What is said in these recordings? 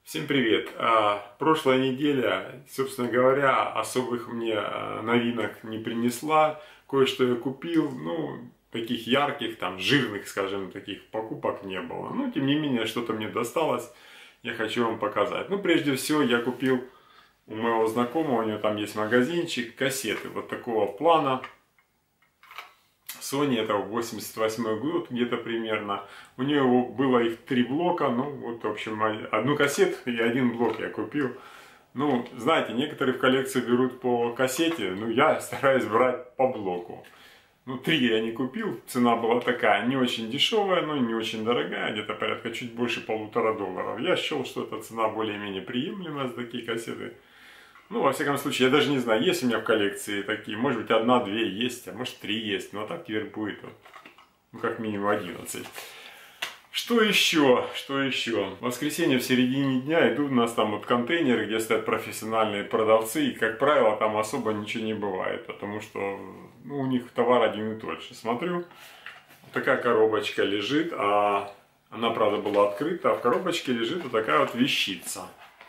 Всем привет! Прошлая неделя, собственно говоря, особых мне новинок не принесла. Кое-что я купил, таких ярких, там, жирных, скажем, таких покупок не было. Но, тем не менее, что-то мне досталось, я хочу вам показать. Прежде всего, я купил у моего знакомого, у него там есть магазинчик, кассеты вот такого плана. Sony, это 88 год где-то примерно. У него было их 3 блока, в общем, одну кассету и один блок я купил. Знаете, некоторые в коллекцию берут по кассете, я стараюсь брать по блоку. 3 я не купил, цена была такая, не очень дешевая, но не очень дорогая, где-то порядка чуть больше $1,5. Я счел, что эта цена более-менее приемлемая за такие кассеты. Во всяком случае, я даже не знаю, есть у меня в коллекции такие, может быть, 1-2 есть, а может 3 есть, но так теперь будет, как минимум 11. Что еще? В воскресенье в середине дня идут у нас там контейнеры, где стоят профессиональные продавцы, и, как правило, там особо ничего не бывает, потому что у них товар один и тот же. Смотрю, такая коробочка лежит, она, правда, была открыта, а в коробочке лежит вот такая вот вещица.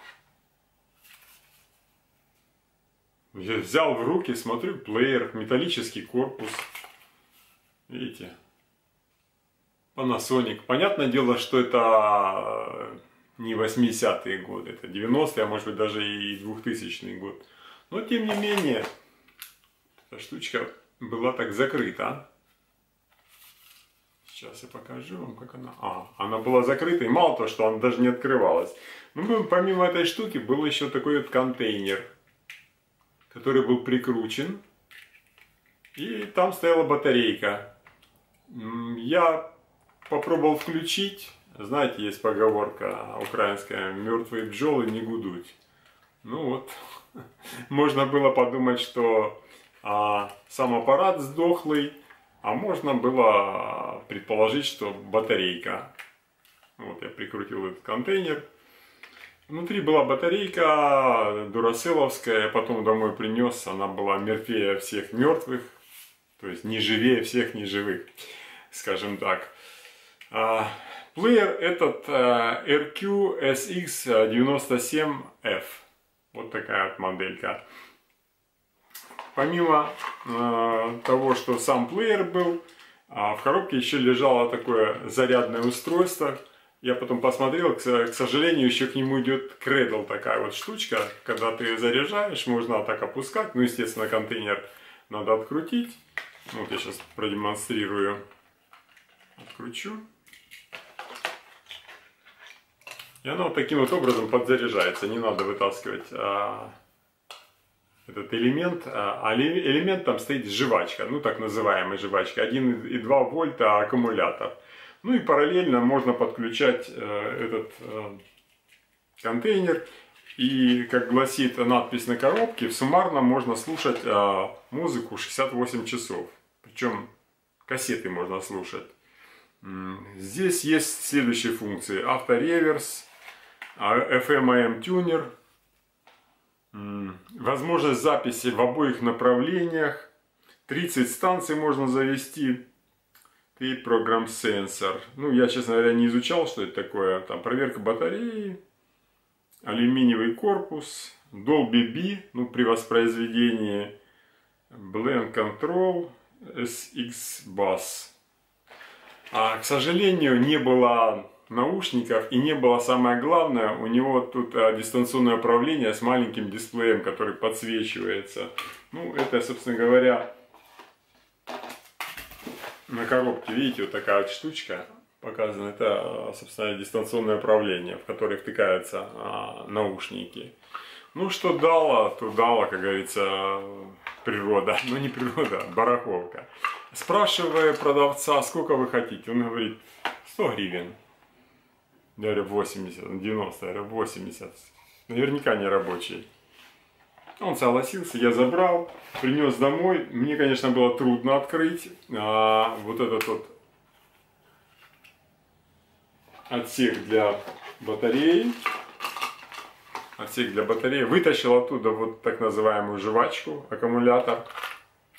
Я взял в руки, смотрю, плеер, металлический корпус. Видите? Panasonic. Понятное дело, что это не 80-е годы, это 90-е, а может быть даже и 2000 год. Но тем не менее, эта штучка была так закрыта. Сейчас я покажу вам, как она... Она была закрыта, и мало того, что она даже не открывалась. Помимо этой штуки был еще такой вот контейнер, который был прикручен, и там стояла батарейка. Я попробовал включить, знаете, есть поговорка украинская: мертвые пчелы не гудут. Можно было подумать, что сам аппарат сдохлый, а можно было предположить, что батарейка. Я прикрутил этот контейнер. Внутри была батарейка дураселовская, я потом домой принес, она была мертвее всех мертвых, то есть не живее всех неживых, скажем так. Плеер этот RQ-SX97F, вот такая вот моделька. Помимо того, что сам плеер был, в коробке еще лежало такое зарядное устройство. Я потом посмотрел, к сожалению, еще к нему идет кредл, такая вот штучка. Когда ты заряжаешь, можно так опускать. Естественно, контейнер надо открутить. Я сейчас продемонстрирую. Откручу. И оно вот таким вот образом подзаряжается. Не надо вытаскивать этот элемент. Элемент там стоит жвачка, так называемая жвачка. 1,2 вольта аккумулятор. И параллельно можно подключать этот контейнер. И, как гласит надпись на коробке, суммарно можно слушать музыку 68 часов. Причем кассеты можно слушать. Здесь есть следующие функции: автореверс, FM/AM тюнер, возможность записи в обоих направлениях, 30 станций можно завести. И программ-сенсор. Я, честно говоря, не изучал, что это такое. Там проверка батареи, алюминиевый корпус, Dolby B, при воспроизведении, Blend Control, SX Bass. К сожалению, не было наушников и не было, самое главное, у него тут дистанционное управление с маленьким дисплеем, который подсвечивается. Это, собственно говоря, на коробке, видите, вот такая вот штучка показана. Это, собственно, дистанционное управление, в которое втыкаются наушники. Что дало, то дало, как говорится, природа. Не природа, а барахолка. Спрашивая продавца, сколько вы хотите, он говорит 100 гривен. Я говорю 80, 90, я говорю 80. Наверняка не рабочий. Он согласился, я забрал, принес домой. Мне, конечно, было трудно открыть вот этот вот отсек для батареи. Вытащил оттуда вот так называемую жвачку, аккумулятор.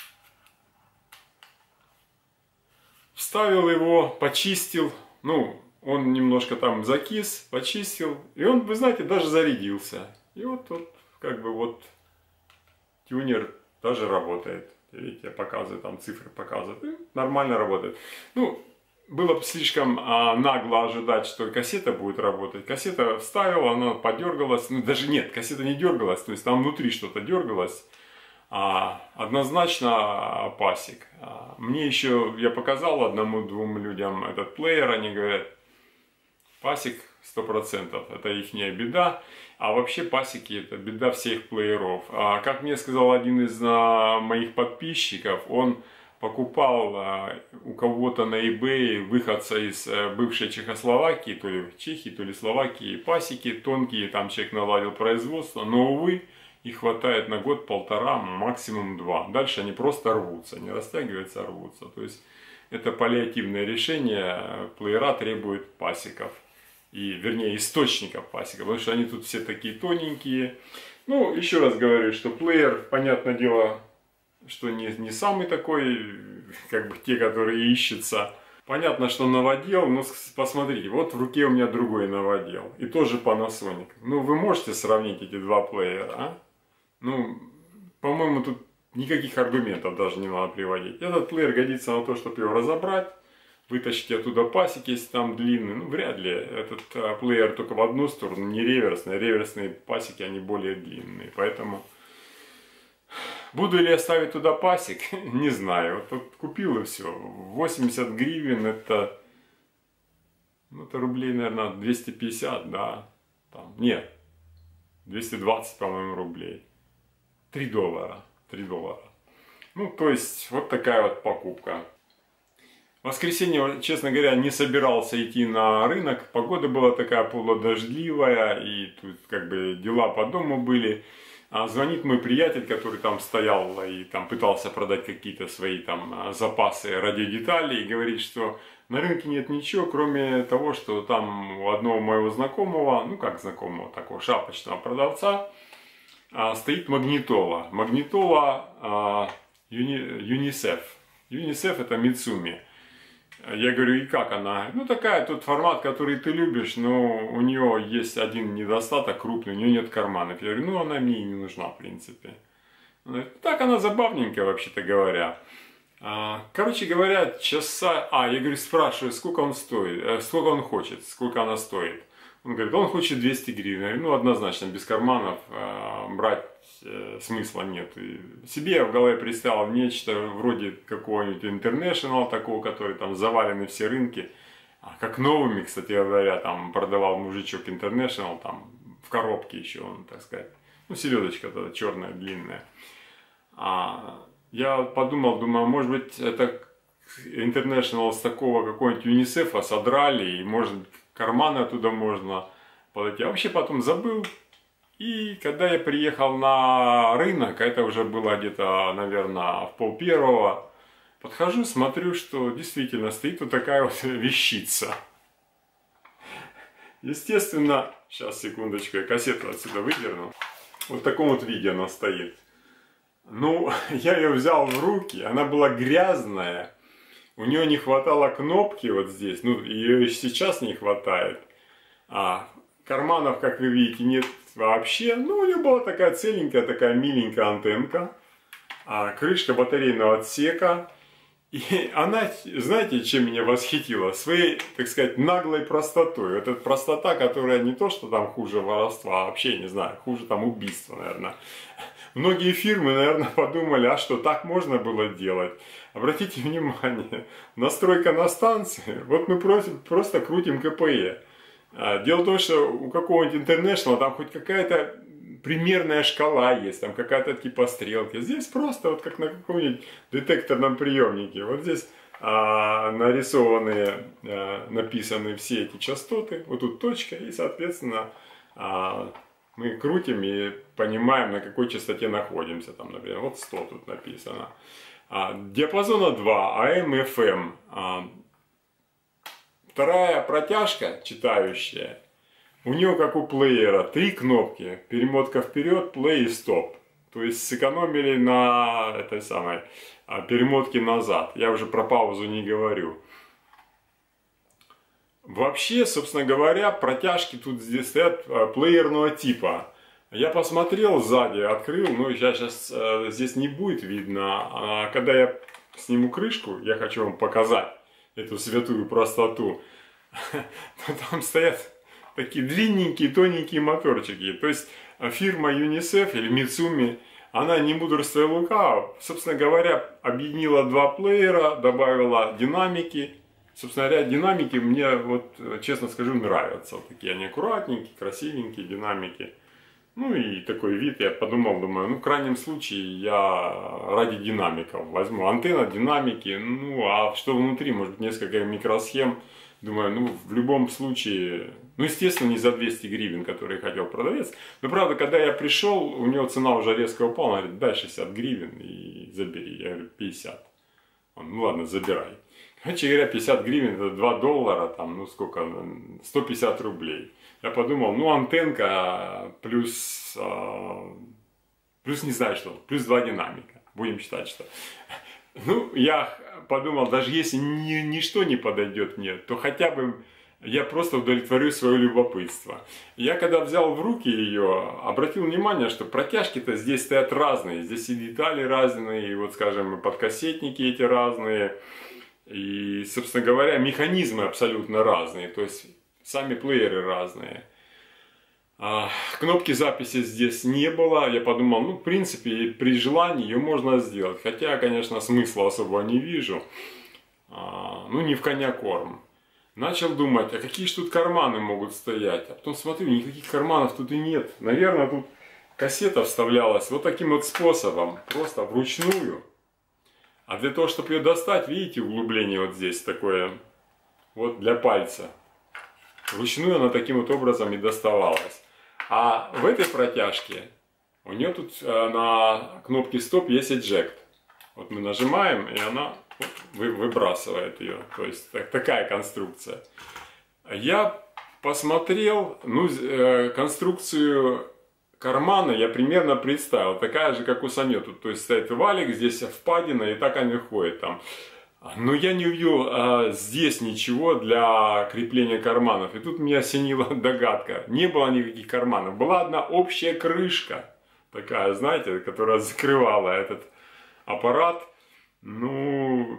Вставил его, почистил. он немножко там закис, почистил, и он, вы знаете, даже зарядился. И вот как бы вот тюнер даже работает. Видите, я показываю, там цифры показывают, и нормально работает. Ну, было бы слишком нагло ожидать, что кассета будет работать. Кассета вставила, она подергалась, ну даже нет, кассета не дергалась, то есть там внутри что-то дергалось. Однозначно пасик. Мне еще, я показал одному-двум людям этот плеер, они говорят, пасик 100%, это ихняя беда. А вообще пасики это беда всех плееров. Как мне сказал один из моих подписчиков, он покупал у кого-то на eBay выходца из бывшей Чехословакии, то ли Чехии, то ли Словакии, пасики тонкие, там человек наладил производство, но, увы, их хватает на год-полтора, максимум 2. Дальше они просто рвутся, не растягиваются, а рвутся. То есть это паллиативное решение, плеера требует пасиков. И, вернее, источников пасиков, потому что они тут все такие тоненькие. Ну, еще раз говорю, что плеер, понятное дело, что не самый такой, как бы те, которые ищутся. Понятно, что новодел, но посмотрите, вот в руке у меня другой новодел. И тоже Panasonic. Ну, вы можете сравнить эти два плеера, а? Ну, по-моему, тут никаких аргументов даже не надо приводить. Этот плеер годится на то, чтобы его разобрать, вытащить оттуда пасики, если там длинные. Ну, вряд ли. Этот плеер только в одну сторону, не реверсный. Реверсные пасики, они более длинные. Поэтому буду ли я ставить туда пасик, не знаю. Вот купил и все. 80 гривен это, ну, это рублей, наверное, 250, да. Там, нет, 220, по-моему, рублей. 3 доллара. 3 доллара. Ну, то есть, вот такая вот покупка. В воскресенье, честно говоря, не собирался идти на рынок. Погода была такая полудождливая, и тут как бы дела по дому были. Звонит мой приятель, который там стоял и там пытался продать какие-то свои там запасы радиодеталей, и говорит, что на рынке нет ничего, кроме того, что там у одного моего знакомого, ну как знакомого, такого шапочного продавца, стоит магнитола. Магнитола UNICEF. UNICEF это Мицуми. Я говорю, и как она? Ну, такая тот формат, который ты любишь, но у нее есть один недостаток крупный, у нее нет карманов. Я говорю, ну, она мне и не нужна, в принципе. Так она забавненькая, вообще-то говоря. Короче говоря, часа... я говорю, спрашиваю, сколько он стоит, сколько он хочет, сколько она стоит. Он говорит, он хочет 200 гривен. Я говорю, ну, однозначно, без карманов брать смысла нет. И себе я в голове представил нечто вроде какого-нибудь International, такого, который там завалены все рынки. Как новыми, кстати говоря, там продавал мужичок International, там в коробке еще он, так сказать. Ну, селедочка тогда черная, длинная. Я подумал, думаю, может быть, это International с такого какого-нибудь ЮНИСЕФа содрали, и может карманы оттуда можно подойти. А вообще потом забыл. И когда я приехал на рынок, это уже было где-то, наверное, в 12:30, подхожу, смотрю, что действительно стоит вот такая вот вещица. Естественно, сейчас, секундочку, я кассету отсюда выдерну. Вот в таком вот виде она стоит. Ну, я ее взял в руки, она была грязная. У нее не хватало кнопки вот здесь, ну, ее и сейчас не хватает. Карманов, как вы видите, нет вообще. Ну, у нее была такая целенькая, такая миленькая антенка. Крышка батарейного отсека. И она, знаете, чем меня восхитила? Своей, так сказать, наглой простотой. Вот эта простота, которая не то, что там хуже воровства, а вообще, не знаю, хуже там убийства, наверное. Многие фирмы, наверное, подумали, а что, так можно было делать? Обратите внимание, настройка на станции, вот мы просто крутим КПЕ. Дело в том, что у какого-нибудь International там хоть какая-то примерная шкала есть, там какая-то типа стрелки. Здесь просто вот как на каком-нибудь детекторном приемнике. Вот здесь нарисованы, написаны все эти частоты. Вот тут точка, и соответственно мы крутим и понимаем, на какой частоте находимся. Там, например, вот 100 тут написано. Диапазона 2, AM, FM. Вторая протяжка, читающая, у нее, как у плеера, 3 кнопки. Перемотка вперед, плей и стоп. То есть сэкономили на этой самой перемотке назад. Я уже про паузу не говорю. Вообще, собственно говоря, протяжки тут здесь стоят плеерного типа. Я посмотрел сзади, открыл, но сейчас здесь не будет видно. А когда я сниму крышку, я хочу вам показать эту святую простоту. Там стоят такие длинненькие, тоненькие моторчики. То есть фирма UNICEF или Mitsumi, она, не мудрствуя лукаво, собственно говоря, объединила два плеера, добавила динамики. Собственно говоря, динамики мне, вот, честно скажу, нравятся. Вот такие они аккуратненькие, красивенькие динамики. Ну и такой вид, я подумал, думаю, ну в крайнем случае я ради динамиков возьму. Антенна, динамики, ну а что внутри, может быть, несколько микросхем. Думаю, ну в любом случае, ну естественно не за 200 гривен, которые хотел продавец. Но правда, когда я пришел, у него цена уже резко упала, он говорит, дай 60 гривен и забери. Я говорю, 50. Он, ну ладно, забирай. Короче говоря, 50 гривен это 2 доллара, там, ну сколько, 150 рублей. Я подумал, ну антенка плюс, плюс не знаю что, плюс 2 динамика. Будем считать, что. Ну, я подумал, даже если ничто не подойдет мне, то хотя бы я просто удовлетворю свое любопытство. Я когда взял в руки ее, обратил внимание, что протяжки-то здесь стоят разные. Здесь и детали разные, и вот, скажем, и подкассетники эти разные. И, собственно говоря, механизмы абсолютно разные. То есть сами плееры разные. Кнопки записи здесь не было. Я подумал, ну, в принципе, при желании ее можно сделать. Хотя, конечно, смысла особо не вижу. Ну, не в коня корм. Начал думать, а какие же тут карманы могут стоять? А потом смотрю, никаких карманов тут и нет. Наверное, тут кассета вставлялась вот таким вот способом. Просто вручную. А для того, чтобы ее достать, видите, углубление вот здесь такое. Вот для пальца. Вручную она таким вот образом и доставалась. А в этой протяжке у нее тут на кнопке стоп есть эджект. Вот мы нажимаем, и она вот, выбрасывает ее. То есть такая конструкция. Я посмотрел, ну, конструкцию кармана я примерно представил. Такая же, как у Саньоту. То есть стоит валик, здесь впадина, и так они ходят там. Но я не увидел здесь ничего для крепления карманов. И тут меня осенила догадка. Не было никаких карманов. Была одна общая крышка. Такая, знаете, которая закрывала этот аппарат. Ну,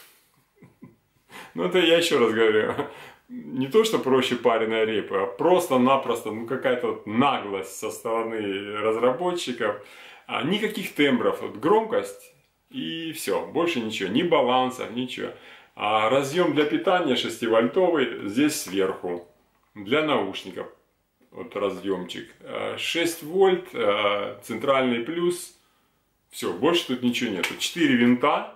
это я еще раз говорю. Не то, что проще пареной репы, а просто-напросто ну, какая-то вот наглость со стороны разработчиков. Никаких тембров. Вот громкость. И все, больше ничего, ни балансов, ничего. А разъем для питания 6-вольтовый здесь сверху, для наушников, вот разъемчик. 6 вольт, центральный плюс, все, больше тут ничего нету. 4 винта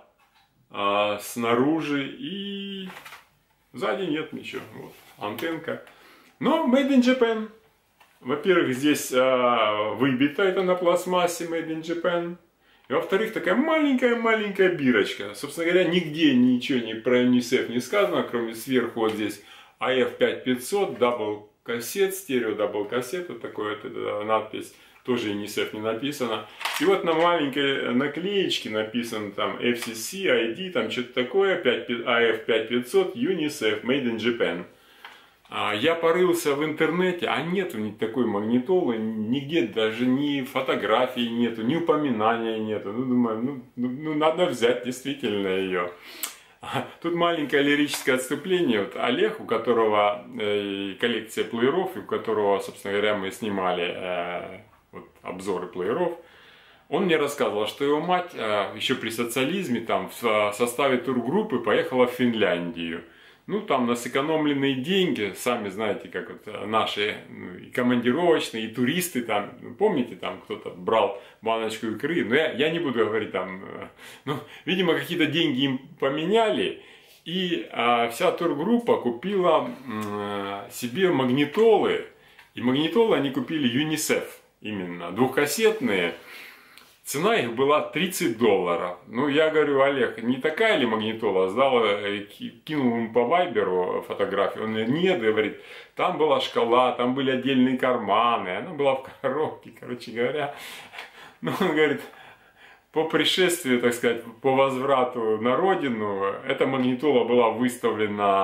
снаружи и сзади нет ничего, вот, антенка. Но Made in Japan. Во-первых, здесь выбито это на пластмассе Made in Japan. И во-вторых, такая маленькая бирочка. Собственно говоря, нигде ничего про UNICEF не сказано, кроме сверху вот здесь AF5500, дабл кассет, стерео дабл кассет, вот такая вот надпись, тоже UNICEF не написано. И вот на маленькой наклеечке написано там FCC, ID, там что-то такое, AF5500, UNICEF, Made in Japan. Я порылся в интернете, а нету ни такой магнитолы, нигде даже ни фотографий нету, ни упоминания нету. Ну, думаю, ну надо взять действительно ее. Тут маленькое лирическое отступление. Вот Олег, у которого коллекция плееров, и у которого, собственно говоря, мы снимали вот, обзоры плееров, он мне рассказывал, что его мать еще при социализме там, в составе тургруппы поехала в Финляндию. Ну, там на сэкономленные деньги, сами знаете, как вот наши и командировочные, и туристы там, помните, там кто-то брал баночку икры, но я не буду говорить там, ну, видимо, какие-то деньги им поменяли, и вся тургруппа купила себе магнитолы, и магнитолы они купили UNICEF именно, двухкассетные. Цена их была 30 долларов. Ну, я говорю, Олег, не такая ли магнитола? Сдал, кинул ему по вайберу фотографию. Он говорит, нет, говорит, там была шкала, там были отдельные карманы, она была в коробке, короче говоря. Ну, он говорит, по пришествию, так сказать, по возврату на родину, эта магнитола была выставлена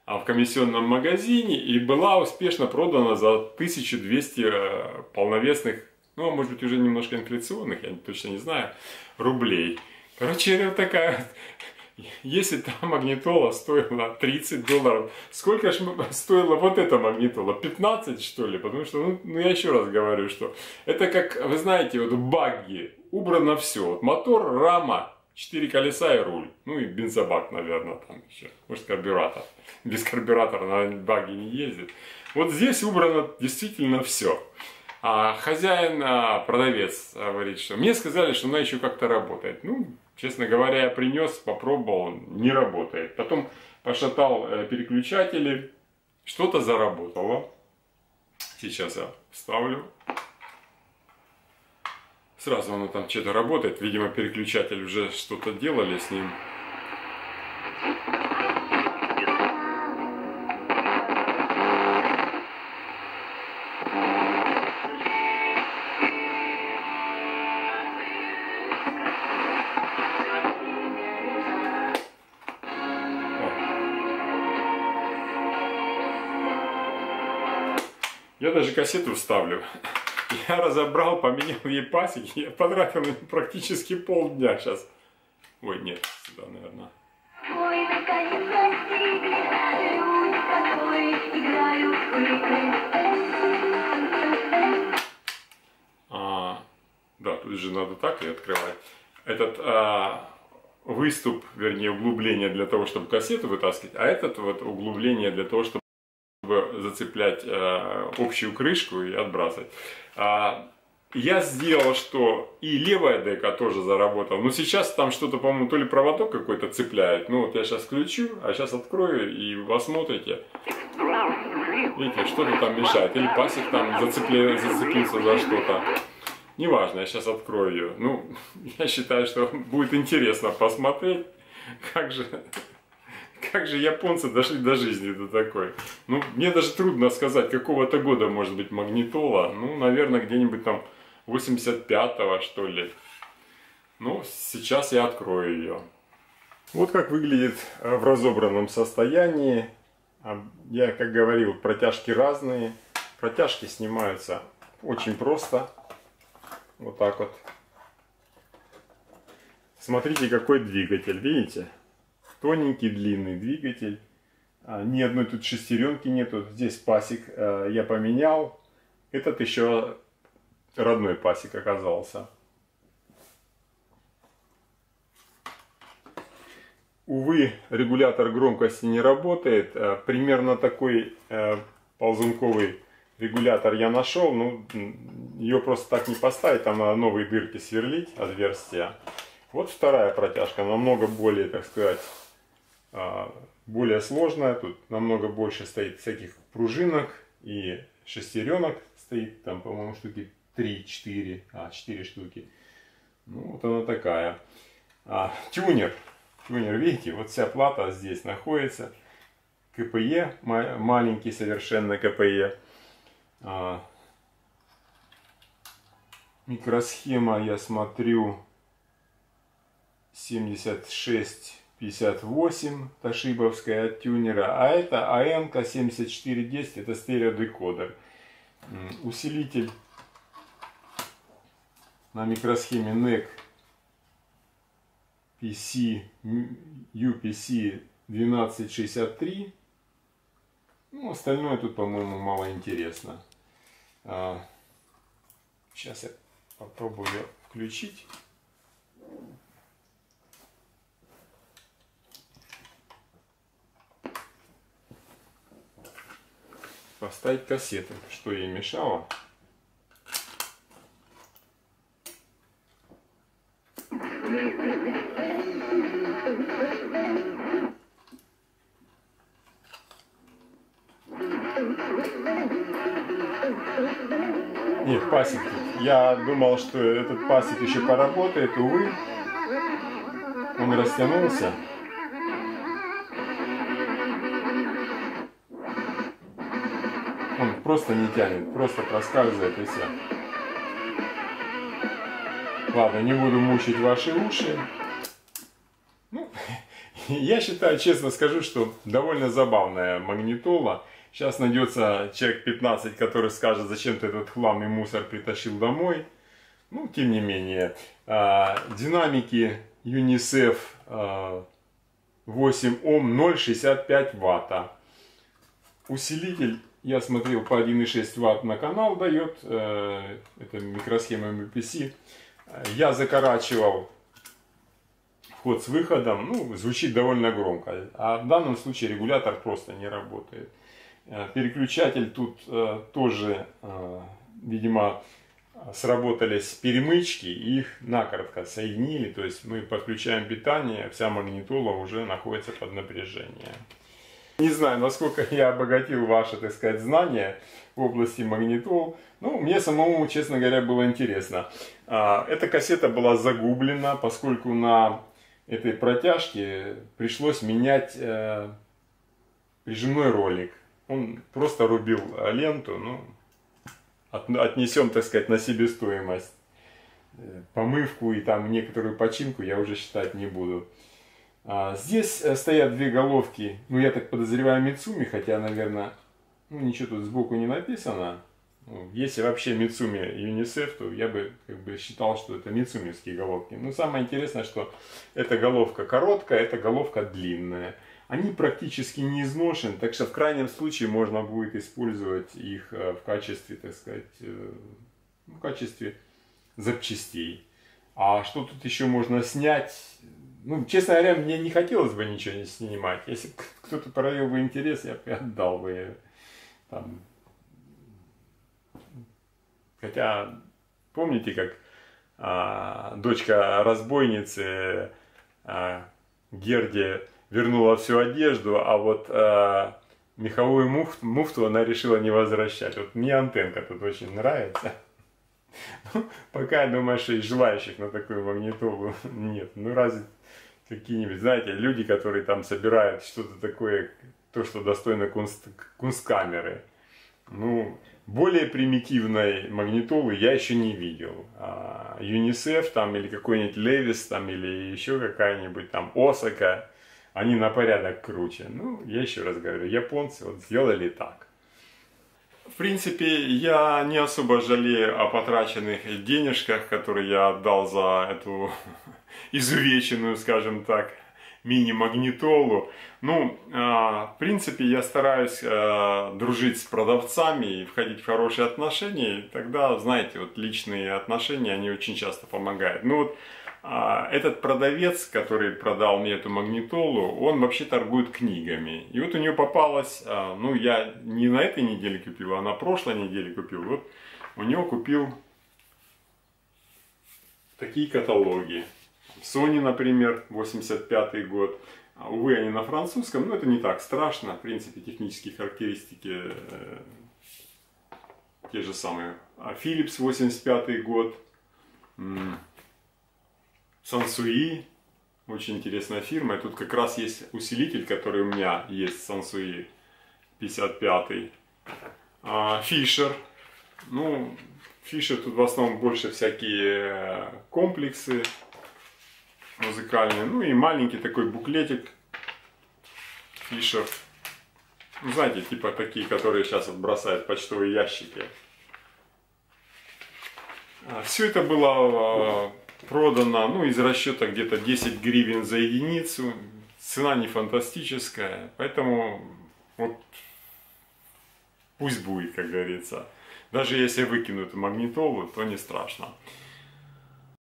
в комиссионном магазине и была успешно продана за 1200 полновесных, ну, а может быть уже немножко инфляционных, я точно не знаю, рублей. Короче, это такая, если та магнитола стоила $30, сколько же стоила вот эта магнитола? 15, что ли? Потому что, ну я еще раз говорю, что это как, вы знаете, вот в багги убрано все. Вот мотор, рама, 4 колеса и руль. Ну и бензобак, наверное, там еще. Может, карбюратор. Без карбюратора на багги не ездит. Вот здесь убрано действительно все. А хозяин, продавец говорит, что мне сказали, что она еще как-то работает. Ну, честно говоря, я принес, попробовал, не работает. Потом пошатал переключатели, что-то заработало. Сейчас я вставлю. Сразу оно там что-то работает. Видимо, переключатель уже что-то делали с ним. Я даже кассету вставлю. Я разобрал, поменял ей пасеки. Я потратил на них практически полдня сейчас. Ой, нет, сюда, наверное. Ой, наконец достигли, люди, которые играют в игры. Да, тут же надо так и открывать. Этот выступ, вернее, углубление для того, чтобы кассету вытаскивать, а этот вот углубление для того, чтобы зацеплять общую крышку и отбрасывать. Я сделал, что и левая дека тоже заработала. Но сейчас там что-то, по-моему, то ли проводок какой-то цепляет. Ну вот я сейчас включу, а сейчас открою и вы посмотрите. Видите, что-то там мешает. Или пасек там зацепился за что-то. Неважно, я сейчас открою ее. Ну, я считаю, что будет интересно посмотреть, как же японцы дошли до жизни до такой. Ну, мне даже трудно сказать, какого-то года может быть магнитола. Ну, наверное, где-нибудь там 85-го, что ли. Ну, сейчас я открою ее. Вот как выглядит в разобранном состоянии. Я, как говорил, протяжки разные. Протяжки снимаются очень просто. Вот так вот. Смотрите, какой двигатель, видите? Тоненький, длинный двигатель. Ни одной тут шестеренки нету. Здесь пасек я поменял. Этот еще родной пасек оказался. Увы, регулятор громкости не работает. Примерно такой ползунковый регулятор я нашел. Ну, ее просто так не поставить. Там надо новые дырки сверлить, отверстия. Вот вторая протяжка. Намного более, так сказать, более сложная. Тут намного больше стоит всяких пружинок и шестеренок стоит. Там, по-моему, штуки 3-4. 4 штуки. Ну, вот она такая. Тюнер. Тюнер, видите, вот вся плата здесь находится. КПЕ, маленький совершенно КПЕ. Микросхема, я смотрю, 7658 тошибовская от тюнера, а это АНК 7410, это стереодекодер. Усилитель на микросхеме NEC UPC 1263. Ну, остальное тут, по-моему, мало интересно. Сейчас я попробую ее включить. Поставить кассеты, что ей мешало. Нет, пасек. Я думал, что этот пасек еще поработает, увы. Он растянулся. Он просто не тянет, просто проскальзывает и все. Ладно, не буду мучить ваши уши. Ну, Я считаю, честно скажу, что довольно забавная магнитола. Сейчас найдется человек 15, который скажет, зачем ты этот хлам и мусор притащил домой. Ну, тем не менее, динамики UNICEF 8 Ом 0,65 ватта. Усилитель, я смотрел, по 1,6 ватт на канал дает. Это микросхема MPC. Я закорачивал вход с выходом. Ну, звучит довольно громко. А в данном случае регулятор просто не работает. Переключатель тут тоже, видимо, сработались перемычки, их накоротко соединили, то есть мы подключаем питание, вся магнитола уже находится под напряжением. Не знаю, насколько я обогатил ваши, так сказать, знания в области магнитол. Ну, мне самому, честно говоря, было интересно. Эта кассета была загублена, поскольку на этой протяжке пришлось менять прижимной ролик. Он просто рубил ленту, ну, отнесем, так сказать, на себестоимость. Помывку и там некоторую починку я уже считать не буду. Здесь стоят две головки, ну я так подозреваю Мицуми, хотя, наверное, ну, ничего тут сбоку не написано. Если вообще Мицуми UNICEF, то я бы как бы считал, что это мицумевские головки. Но самое интересное, что эта головка короткая, эта головка длинная. Они практически не изношены, так что в крайнем случае можно будет использовать их в качестве, так сказать, в качестве запчастей. А что тут еще можно снять? Ну, честно говоря, мне не хотелось бы ничего не снимать. Если бы кто-то проявил бы интерес, я бы отдал бы там. Хотя, помните, как дочка разбойницы Герде вернула всю одежду, а вот меховую муфту она решила не возвращать. Вот мне антенка тут очень нравится. Пока я думаю, что и желающих на такую магнитолу нет. Ну разве какие-нибудь, знаете, люди, которые там собирают что-то такое, то, что достойно кунсткамеры. Ну, более примитивной магнитолы я еще не видел. UNICEF там или какой-нибудь Levis там или еще какая-нибудь там Осака, они на порядок круче. Ну, я еще раз говорю, японцы вот сделали так. В принципе, я не особо жалею о потраченных денежках, которые я отдал за эту изувеченную, скажем так, мини-магнитолу. Ну, в принципе, я стараюсь дружить с продавцами и входить в хорошие отношения. И тогда, знаете, вот личные отношения, они очень часто помогают. Ну вот, этот продавец, который продал мне эту магнитолу, он вообще торгует книгами. И вот у него попалось, ну я не на этой неделе купил, а на прошлой неделе купил. Вот у него купил такие каталоги. Sony, например, 85 год. Увы, они на французском, но это не так страшно. В принципе, технические характеристики те же самые. Philips 85 год. Sansui, очень интересная фирма. И тут как раз есть усилитель, который у меня есть, Sansui 55. Fisher. Ну, Fisher тут в основном больше всякие комплексы музыкальные. Ну и маленький такой буклетик Fisher. Ну, знаете, типа такие, которые сейчас бросают в почтовые ящики. Все это было продано, ну, из расчета где-то 10 гривен за единицу. Цена не фантастическая, поэтому вот пусть будет, как говорится. Даже если выкину эту магнитолу, то не страшно.